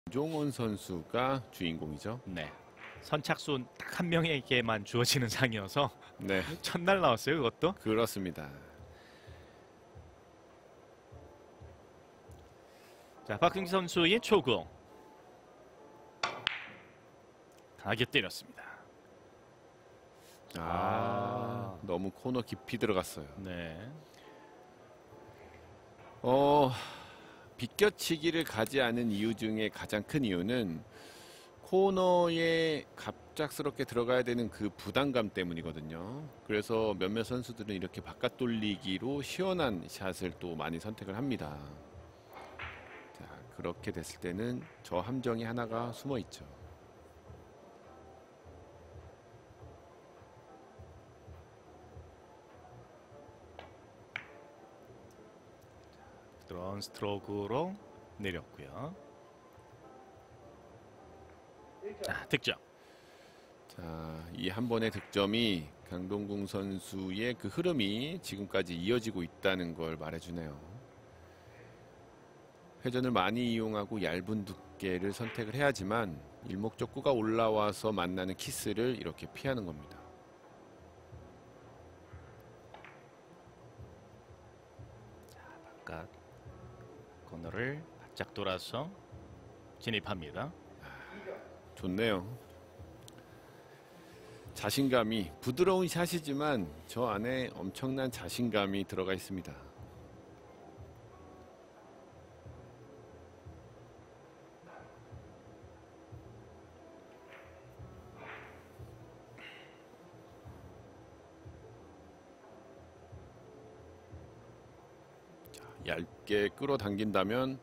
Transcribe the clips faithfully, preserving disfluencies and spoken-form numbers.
김종원 선수가 주인공이죠. 네. 선착순 딱 한 명에게만 주어지는 상이어서 네, 첫날 나왔어요, 그것도. 그렇습니다. 자, 박승기 선수의 초구. 강하게 때렸습니다. 아, 아. 너무 코너 깊이 들어갔어요. 네. 어, 비껴치기를 가지 않은 이유 중에 가장 큰 이유는 코너에 갑작스럽게 들어가야 되는 그 부담감 때문이거든요. 그래서 몇몇 선수들은 이렇게 바깥 돌리기로 시원한 샷을 또 많이 선택을 합니다. 자, 그렇게 됐을 때는 저 함정이 하나가 숨어 있죠. 드론 스트로크로 내렸고요. 자, 득점. 자, 이 한 번의 득점이 강동궁 선수의 그 흐름이 지금까지 이어지고 있다는 걸 말해주네요. 회전을 많이 이용하고 얇은 두께를 선택을 해야지만 일목적구가 올라와서 만나는 키스를 이렇게 피하는 겁니다. 바깥 코너를 바짝 돌아서 진입합니다. 좋네요. 자신감이, 부드러운 샷이지만 저 안에 엄청난 자신감이 들어가 있습니다. 자, 얇게 끌어당긴다면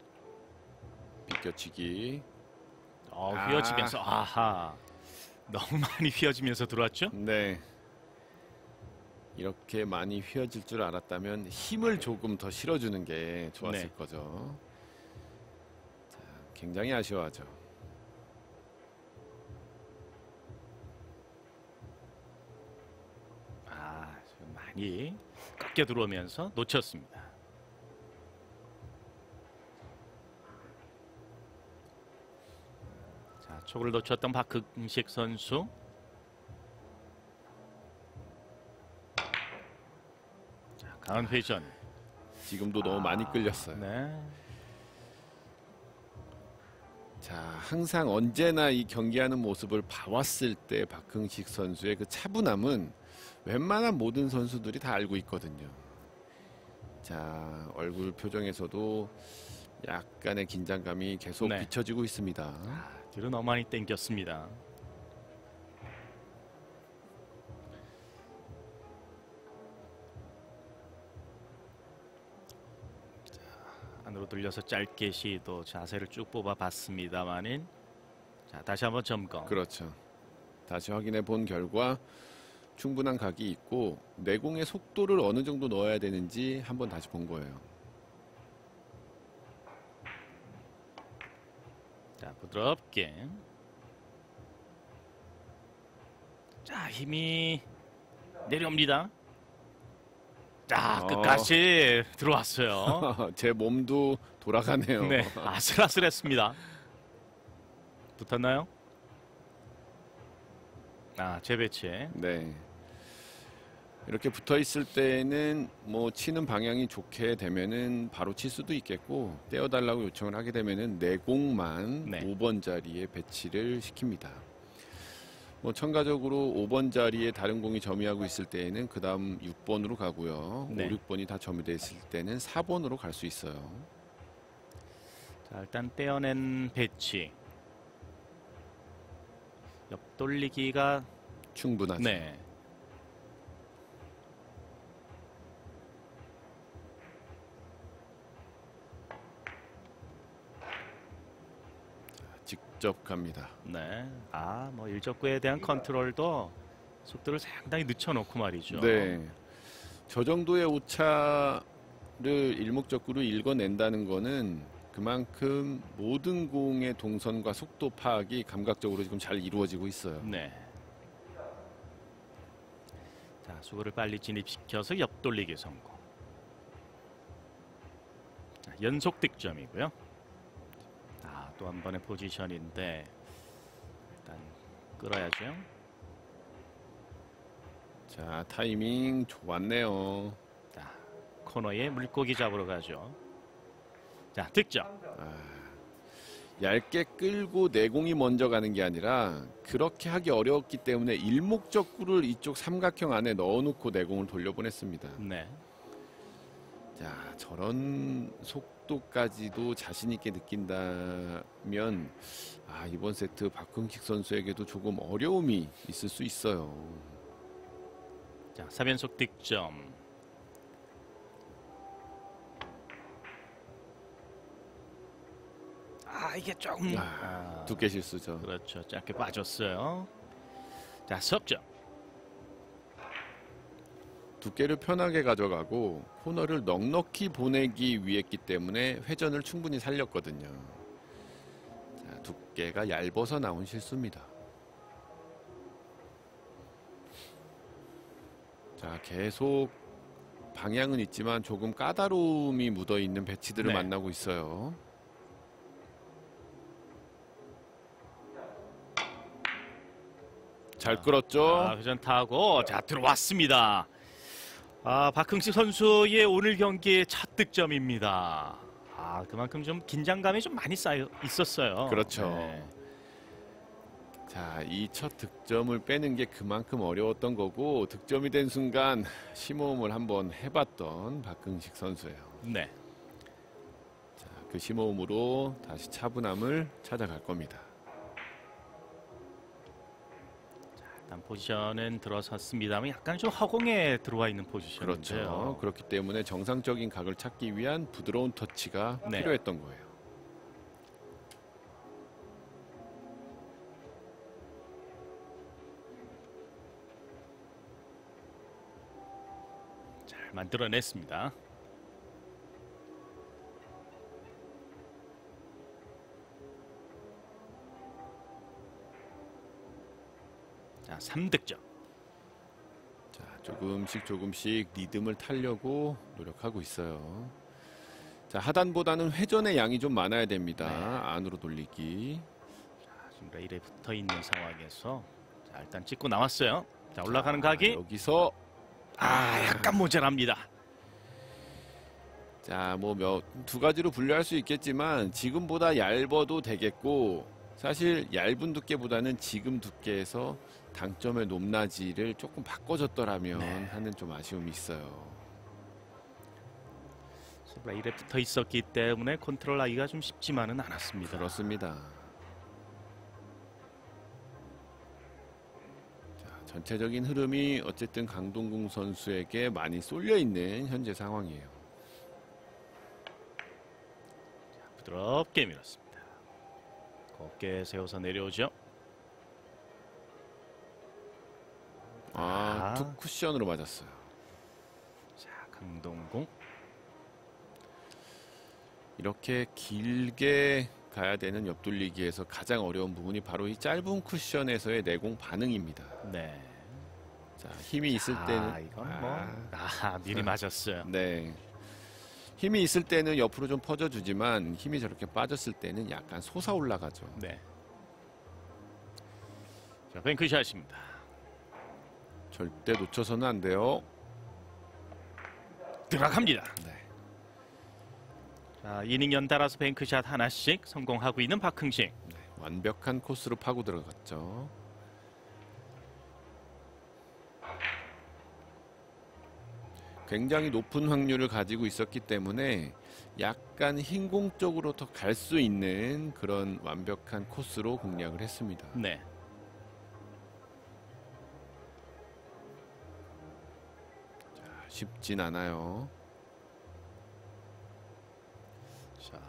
비껴치기. 어, 휘어지면서 아. 아하. 너무 많이 휘어지면서 들어왔죠? 네. 이렇게 많이 휘어질 줄 알았다면 힘을 조금 더 실어주는 게 좋았을 네. 거죠. 자, 굉장히 아쉬워하죠. 아, 지금 많이 깎여 들어오면서 놓쳤습니다. 자, 촉을 놓쳤던 박흥식 선수. 자, 강한 회전. 지금도 너무 많이 끌렸어요. 네. 자, 항상 언제나 이 경기하는 모습을 봐왔을 때 박흥식 선수의 그 차분함은 웬만한 모든 선수들이 다 알고 있거든요. 자, 얼굴 표정에서도 약간의 긴장감이 계속 네. 비춰지고 있습니다. 아, 뒤로 너무 많이 땡겼습니다. 자, 안으로 돌려서 짧게 시도, 자세를 쭉 뽑아봤습니다만은, 자, 다시 한번 점검. 그렇죠. 다시 확인해 본 결과 충분한 각이 있고 내공의 속도를 어느 정도 넣어야 되는지 한번 다시 본 거예요. 자, 부드럽게. 자, 힘이 내려옵니다. 자, 어. 끝까지 들어왔어요. 제 몸도 돌아가네요. 네, 아슬아슬했습니다. 붙었나요? 아, 재배치. 네. 이렇게 붙어 있을 때는 뭐 치는 방향이 좋게 되면은 바로 칠 수도 있겠고, 떼어달라고 요청을 하게 되면은 내공만 네. 오 번 자리에 배치를 시킵니다. 뭐 첨가적으로 오 번 자리에 다른 공이 점유하고 있을 때에는 그 다음 육 번으로 가고요. 네. 오, 육 번이 다 점유되어 있을 때는 사 번으로 갈 수 있어요. 자, 일단 떼어낸 배치. 옆돌리기가 충분하죠. 네. 직접 갑니다. 네. 아, 뭐 일적구에 대한 컨트롤도 속도를 상당히 늦춰놓고 말이죠. 네. 저 정도의 오차를 일목적구로 읽어낸다는 거는 그만큼 모든 공의 동선과 속도 파악이 감각적으로 지금 잘 이루어지고 있어요. 네. 자, 수구를 빨리 진입시켜서 옆돌리기 성공. 자, 연속 득점이고요. 아, 또 한 번의 포지션인데 일단 끌어야죠. 자, 타이밍 좋았네요. 자, 코너에 물고기 잡으러 가죠. 자, 득점. 얇게 끌고 내공이 먼저 가는 게 아니라 그렇게 하기 어려웠기 때문에 일목적구를 이쪽 삼각형 안에 넣어놓고 내공을 돌려보냈습니다. 네. 자, 저런 속도까지도 자신 있게 느낀다면 아, 이번 세트 박흥식 선수에게도 조금 어려움이 있을 수 있어요. 자, 삼 연속 득점. 아, 이게 조금 아, 아, 두께 실수죠. 그렇죠. 짧게 빠졌어요. 자, 석점. 두께를 편하게 가져가고 코너를 넉넉히 보내기 위했기 때문에 회전을 충분히 살렸거든요. 자, 두께가 얇아서 나온 실수입니다. 자, 계속 방향은 있지만 조금 까다로움이 묻어있는 배치들을 네. 만나고 있어요. 잘 끌었죠? 아, 회전 타고 자, 들어왔습니다. 아, 박흥식 선수의 오늘 경기의 첫 득점입니다. 아, 그만큼 좀 긴장감이 좀 많이 쌓여 있었어요. 그렇죠. 네. 자, 이 첫 득점을 빼는 게 그만큼 어려웠던 거고 득점이 된 순간 심호흡을 한번 해봤던 박흥식 선수예요. 네. 자, 그 심호흡으로 다시 차분함을 찾아갈 겁니다. 일단 포지션은 들어섰습니다만 약간 좀 허공에 들어와 있는 포지션인데요. 그렇죠. 그렇기 때문에 정상적인 각을 찾기 위한 부드러운 터치가 네. 필요했던 거예요. 잘 만들어냈습니다. 자, 삼 득점. 자, 조금씩 조금씩 리듬을 타려고 노력하고 있어요. 자, 하단보다는 회전의 양이 좀 많아야 됩니다. 네. 안으로 돌리기. 자, 지금 레일에 붙어 있는 상황에서 자, 일단 찍고 나왔어요. 자, 올라가는 자, 각이 여기서 아, 약간 모자랍니다. 자, 뭐 두 가지로 분류할 수 있겠지만 지금보다 얇아도 되겠고 사실 얇은 두께보다는 지금 두께에서 당점의 높낮이를 조금 바꿔줬더라면 네. 하는 좀 아쉬움이 있어요. 레일에 붙어 있었기 때문에 컨트롤하기가 좀 쉽지만은 않았습니다. 그렇습니다. 자, 전체적인 흐름이 어쨌든 강동궁 선수에게 많이 쏠려 있는 현재 상황이에요. 부드럽게 밀었습니다. 곱게 세워서 내려오죠. 아, 아. 투 쿠션으로 맞았어요. 자, 강동궁. 이렇게 길게 가야 되는 옆돌리기에서 가장 어려운 부분이 바로 이 짧은 쿠션에서의 내공 반응입니다. 네. 자, 힘이 있을 아, 때는 이건 뭐 아, 미리 맞았어요. 네. 힘이 있을 때는 옆으로 좀 퍼져주지만 힘이 저렇게 빠졌을 때는 약간 솟아 올라가죠. 네. 자, 뱅크샷입니다. 절대 놓쳐서는 안 돼요. 들어갑니다. 네. 자, 이닝 연달아서 뱅크샷 하나씩 성공하고 있는 박흥식. 네, 완벽한 코스로 파고 들어갔죠. 굉장히 높은 확률을 가지고 있었기 때문에 약간 흰 공 쪽으로 더 갈 수 있는 그런 완벽한 코스로 공략을 했습니다. 네. 자, 쉽진 않아요. 자.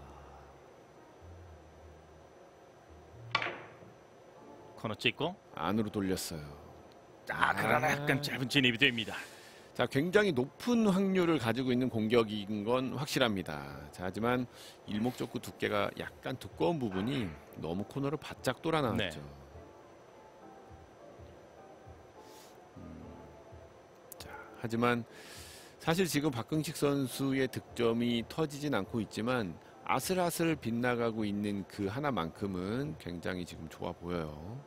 코너 찍고. 안으로 돌렸어요. 아, 그러나 아. 약간 짧은 진입이 됩니다. 자, 굉장히 높은 확률을 가지고 있는 공격인 건 확실합니다. 자, 하지만 일목적구 두께가 약간 두꺼운 부분이 너무 코너를 바짝 돌아 나왔죠. 네. 자, 하지만 사실 지금 박흥식 선수의 득점이 터지진 않고 있지만 아슬아슬 빗나가고 있는 그 하나만큼은 굉장히 지금 좋아 보여요.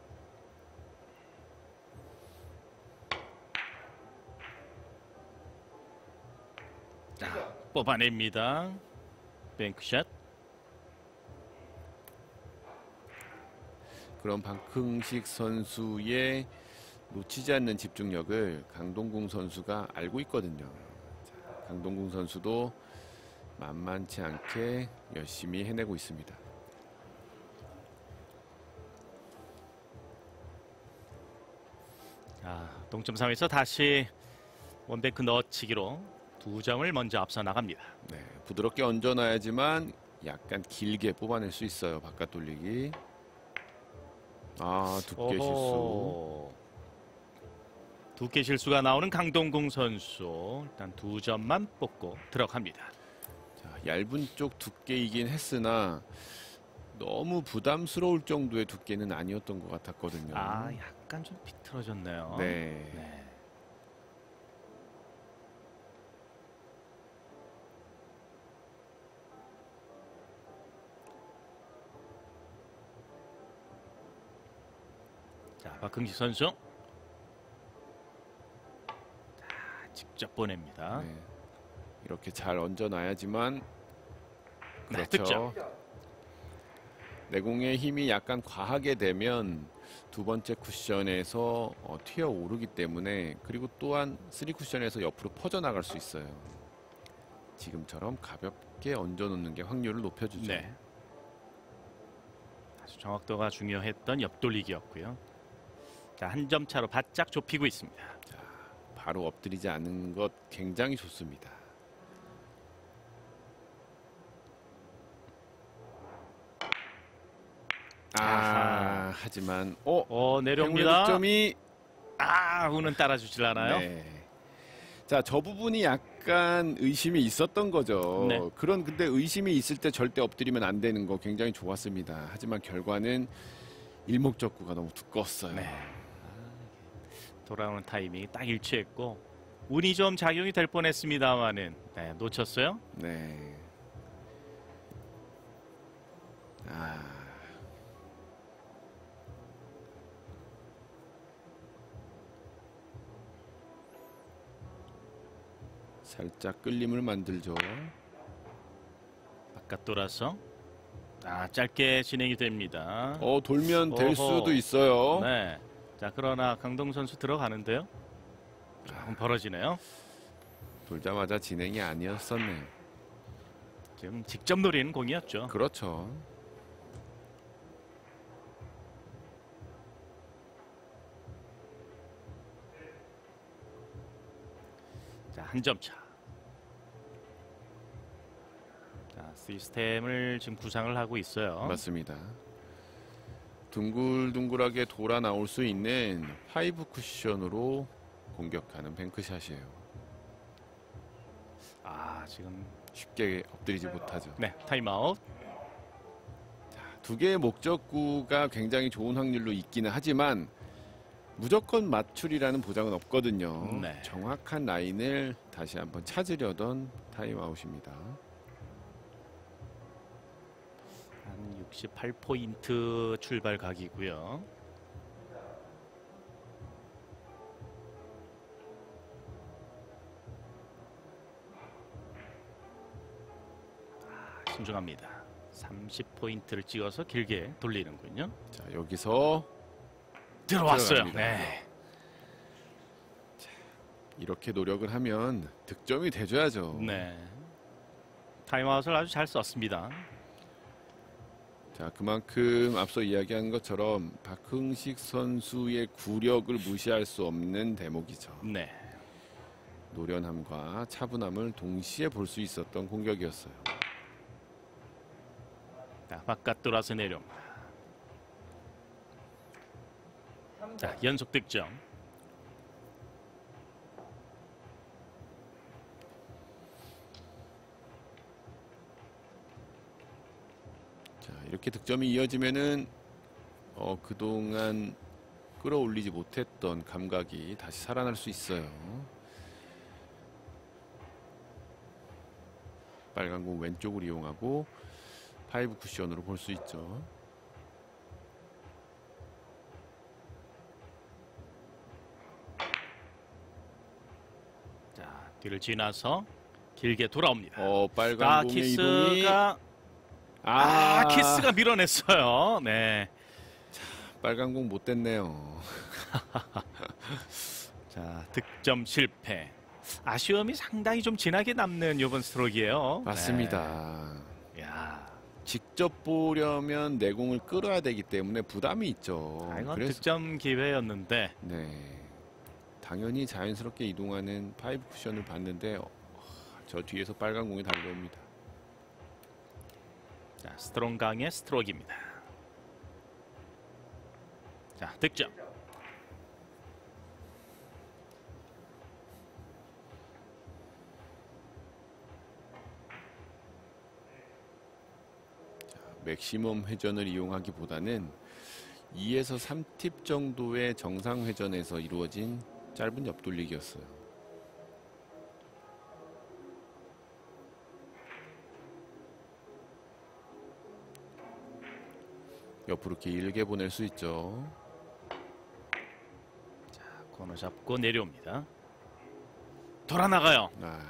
자, 뽑아냅니다. 뱅크샷. 그런 박흥식 선수의 놓치지 않는 집중력을 강동궁 선수가 알고 있거든요. 자, 강동궁 선수도 만만치 않게 열심히 해내고 있습니다. 자, 동점 상황에서 다시 원뱅크 넣어치기로 두 점을 먼저 앞서 나갑니다. 네, 부드럽게 얹어놔야지만 약간 길게 뽑아낼 수 있어요. 바깥 돌리기. 아, 두께 실수. 오호. 두께 실수가 나오는 강동궁 선수. 일단 두 점만 뽑고 들어갑니다. 자, 얇은 쪽 두께이긴 했으나 너무 부담스러울 정도의 두께는 아니었던 것 같았거든요. 아, 약간 좀 비틀어졌네요. 네. 네. 자, 박흥식 선수. 자, 직접 보냅니다. 네. 이렇게 잘 얹어놔야지만 네, 그렇죠. 득점. 내공의 힘이 약간 과하게 되면 두 번째 쿠션에서 어, 튀어 오르기 때문에, 그리고 또한 쓰리 쿠션에서 옆으로 퍼져나갈 수 있어요. 지금처럼 가볍게 얹어놓는 게 확률을 높여주죠. 네. 아주 정확도가 중요했던 옆돌리기였고요. 자, 한 점 차로 바짝 좁히고 있습니다. 자, 바로 엎드리지 않는 것 굉장히 좋습니다. 아, 아하. 하지만 어, 어, 내려옵니다. 득점이 아, 우는 따라주질 않아요. 네. 자, 저 부분이 약간 의심이 있었던 거죠. 네. 그런 근데 의심이 있을 때 절대 엎드리면 안 되는 거 굉장히 좋았습니다. 하지만 결과는 일목적구가 너무 두꺼웠어요. 네. 돌아오는 타이밍이 딱 일치했고 운이 좀 작용이 될 뻔했습니다만은 네, 놓쳤어요. 네. 아. 살짝 끌림을 만들죠. 바깥 돌아서 아, 짧게 진행이 됩니다. 어, 돌면 될 어허. 수도 있어요. 네. 자, 그러나 강동 선수 들어가는데요. 조금 벌어지네요. 돌자마자 진행이 아니었었네요. 지금 직접 노리는 공이었죠. 그렇죠. 자, 한 점 차. 자, 시스템을 지금 구상을 하고 있어요. 맞습니다. 둥글둥글하게 돌아 나올 수 있는 파이브 쿠션으로 공격하는 뱅크샷이에요. 아, 지금 쉽게 엎드리지 못하죠. 네, 타임아웃. 두 개의 목적구가 굉장히 좋은 확률로 있기는 하지만 무조건 맞출이라는 보장은 없거든요. 네. 정확한 라인을 다시 한번 찾으려던 타임아웃입니다. 한 육십팔 포인트 출발 각이고요. 아, 신중합니다. 삼십 포인트를 찍어서 길게 돌리는군요. 자, 여기서 들어왔어요. 들어갑니다. 네. 이렇게 노력을 하면 득점이 돼줘야죠. 네. 타임아웃을 아주 잘 썼습니다. 자, 그만큼 앞서 이야기한 것처럼 박흥식 선수의 구력을 무시할 수 없는 대목이죠. 네. 노련함과 차분함을 동시에 볼 수 있었던 공격이었어요. 자, 바깥 돌아서 내려옵니다. 자, 연속 득점. 자, 이렇게 득점이 이어지면은 어, 그동안 끌어올리지 못했던 감각이 다시 살아날 수 있어요. 빨간 공 왼쪽을 이용하고 파이브 쿠션으로 볼 수 있죠. 자, 뒤를 지나서 길게 돌아옵니다. 어, 빨간 아, 공의 이동이 키스가 아, 아, 키스가 밀어냈어요. 네. 빨간 공 못 됐네요. 자, 득점 실패. 아쉬움이 상당히 좀 진하게 남는 이번 스트로크예요. 맞습니다. 네. 야, 직접 보려면 내공을 끌어야 되기 때문에 부담이 있죠. 아, 이건 그래서 득점 기회였는데 네, 당연히 자연스럽게 이동하는 파이브 쿠션을 봤는데 어, 저 뒤에서 빨간 공이 달려옵니다. 자, 스트롱강의 스트로크입니다. 자, 득점. 맥시멈 회전을 이용하기보다는 이에서 삼 팁 정도의 정상 회전에서 이루어진 짧은 옆돌리기였어요. 옆으로 길게 보낼 수 있죠. 자, 코너 잡고 내려옵니다. 돌아 나가요. 아,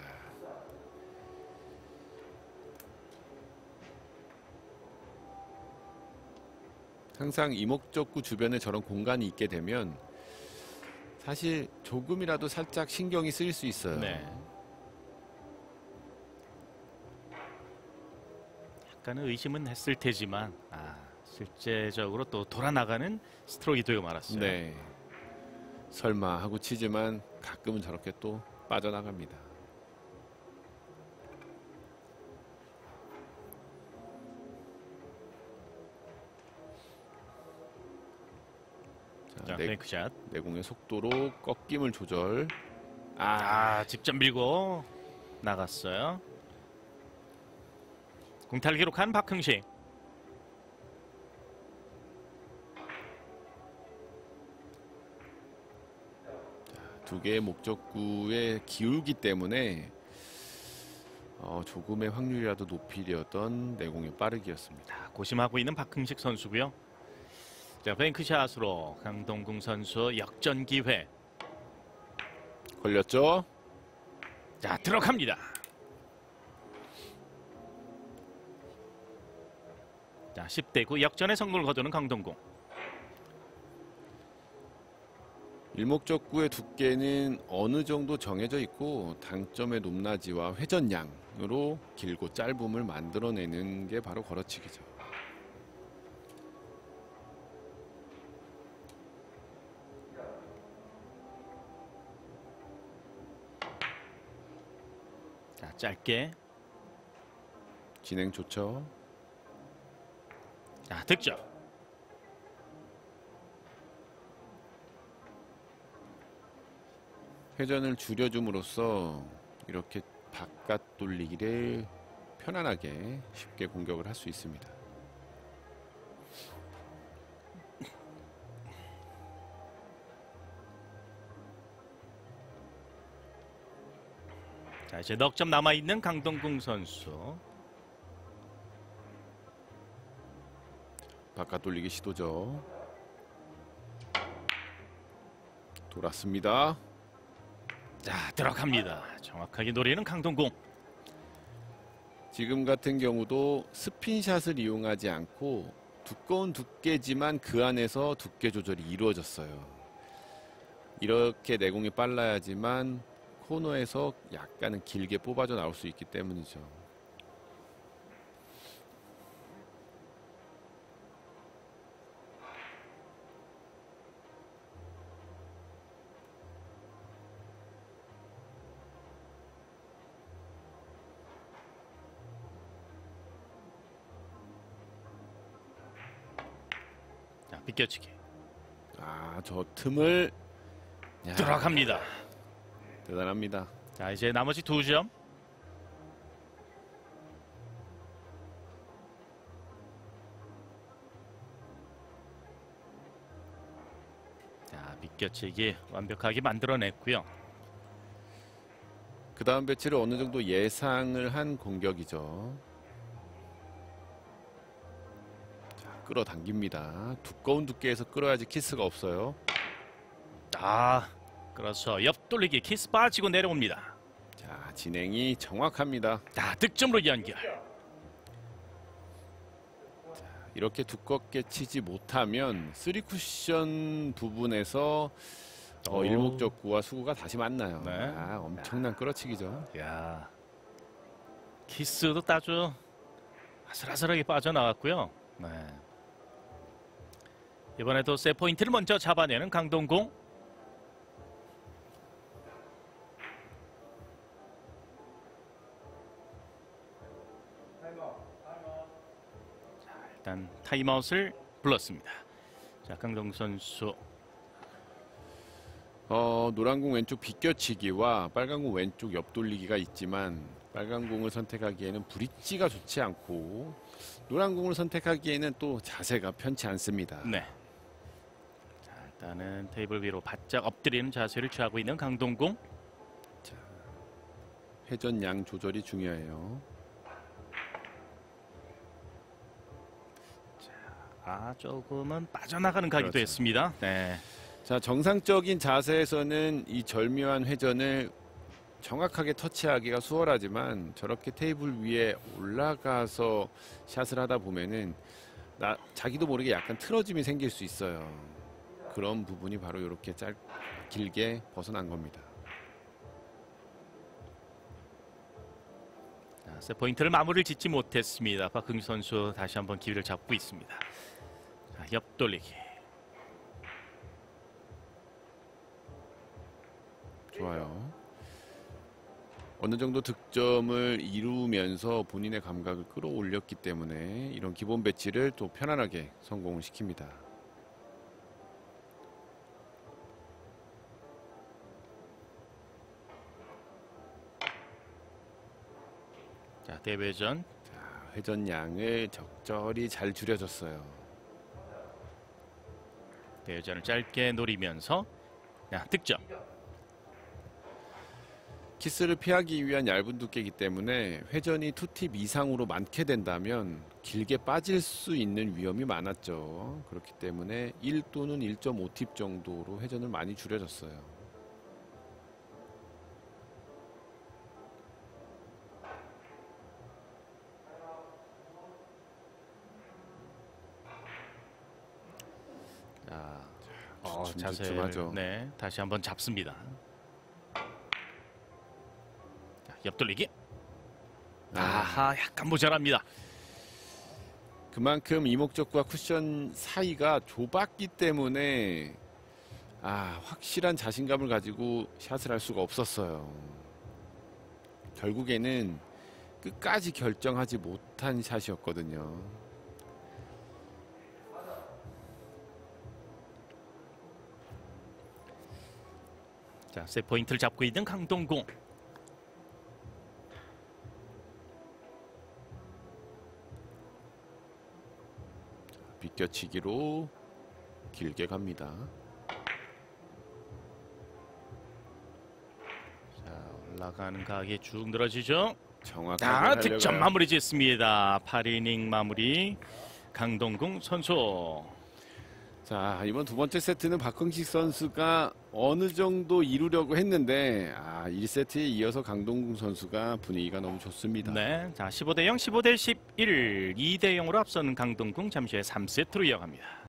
항상 이목적구 주변에 저런 공간이 있게 되면 사실 조금이라도 살짝 신경이 쓰일 수 있어요. 네. 약간은 의심은 했을 테지만 아, 실제적으로 또 돌아 나가는 스트로크가 되고 말았어요. 네. 설마 하고 치지만 가끔은 저렇게 또 빠져나갑니다. 자, 자, 내, 뱅크샷. 내공의 속도로 꺾임을 조절. 아, 아, 직접 밀고 나갔어요. 공탈 기록한 박흥식. 두 개의 목적구에 기울기 때문에 어, 조금의 확률이라도 높이려던 내공의 빠르기였습니다. 자, 고심하고 있는 박흥식 선수고요. 자, 뱅크샷으로 강동궁 선수 역전 기회. 걸렸죠? 자, 들어갑니다. 자, 십 대 구 역전의 성공을 거두는 강동궁. 일목적구의 두께는 어느 정도 정해져 있고 당점의 높낮이와 회전량으로 길고 짧음을 만들어내는 게 바로 걸어치기죠. 자, 짧게. 진행 좋죠? 자, 득점. 회전을 줄여줌으로써 이렇게 바깥 돌리기를 편안하게 쉽게 공격을 할 수 있습니다. 자, 이제 넉 점 남아 있는 강동궁 선수. 바깥 돌리기 시도죠. 돌았습니다. 자, 들어갑니다. 정확하게 노리는 강동궁. 지금 같은 경우도 스핀샷을 이용하지 않고 두꺼운 두께지만 그 안에서 두께 조절이 이루어졌어요. 이렇게 내공이 빨라야지만 코너에서 약간은 길게 뽑아져 나올 수 있기 때문이죠. 자, 비껴치기. 아, 저 틈을 야, 들어갑니다. 대단합니다. 자, 이제 나머지 두 점. 자, 비껴치기 완벽하게 만들어냈고요. 그 다음 배치를 어느 정도 예상을 한 공격이죠. 자, 끌어당깁니다. 두꺼운 두께에서 끌어야지 키스가 없어요. 아, 그렇죠. 옆돌리기 키스 빠지고 내려옵니다. 자, 진행이 정확합니다. 자, 득점으로 연결. 이렇게 두껍게 치지 못하면 쓰리 쿠션 부분에서 어, 오. 일목적구와 수구가 다시 만나요. 네. 아, 엄청난 끌어치기죠. 야, 키스도 따죠. 아슬아슬하게 빠져나갔고요. 네. 이번에도 세 포인트를 먼저 잡아내는 강동궁. 자, 일단 타임아웃을 불렀습니다. 자, 강동궁 선수. 어, 노란 공 왼쪽 비껴치기와 빨간 공 왼쪽 옆돌리기가 있지만 빨간 공을 선택하기에는 브릿지가 좋지 않고 노란 공을 선택하기에는 또 자세가 편치 않습니다. 네. 자, 일단은 테이블 위로 바짝 엎드리는 자세를 취하고 있는 강동궁. 회전 양 조절이 중요해요. 아, 조금은 빠져나가는 각이도 그렇죠. 했습니다. 네. 자, 정상적인 자세에서는 이 절묘한 회전을 정확하게 터치하기가 수월하지만 저렇게 테이블 위에 올라가서 샷을 하다 보면은 나, 자기도 모르게 약간 틀어짐이 생길 수 있어요. 그런 부분이 바로 이렇게 짧, 길게 벗어난 겁니다. 자, 세 포인트를 마무리를 짓지 못했습니다. 박흥규 선수 다시 한번 기회를 잡고 있습니다. 자, 옆돌리기. 좋아요. 어느 정도 득점을 이루면서 본인의 감각을 끌어올렸기 때문에 이런 기본 배치를 또 편안하게 성공을 시킵니다. 자, 대회전. 자, 회전 양을 적절히 잘 줄여줬어요. 대회전을 짧게 노리면서 야, 득점. 키스를 피하기 위한 얇은 두께이기 때문에 회전이 투 팁 이상으로 많게 된다면 길게 빠질 수 있는 위험이 많았죠. 그렇기 때문에 일 또는 일 점 오 팁 정도로 회전을 많이 줄여줬어요. 자, 어, 주춤주춤하죠. 자세를 네, 다시 한번 잡습니다. 자, 옆돌리기. 아하, 약간 모자랍니다. 그만큼 이목적과 쿠션 사이가 좁았기 때문에 아, 확실한 자신감을 가지고 샷을 할 수가 없었어요. 결국에는 끝까지 결정하지 못한 샷이었거든요. 자, 세 포인트를 잡고 있는 강동궁. 비껴치기로 길게 갑니다. 자, 올라가는 각이 쭉 늘어지죠. 정확하게 아, 득점 하려고요. 마무리 짓습니다. 팔 이닝 마무리 강동궁 선수. 자, 이번 두 번째 세트는 박흥식 선수가 어느 정도 이루려고 했는데 아, 일 세트에 이어서 강동궁 선수가 분위기가 너무 좋습니다. 네, 자 십오 대 영, 십오 대 십일, 이 대 영으로 앞서는 강동궁 잠시 후에 삼 세트로 이어갑니다.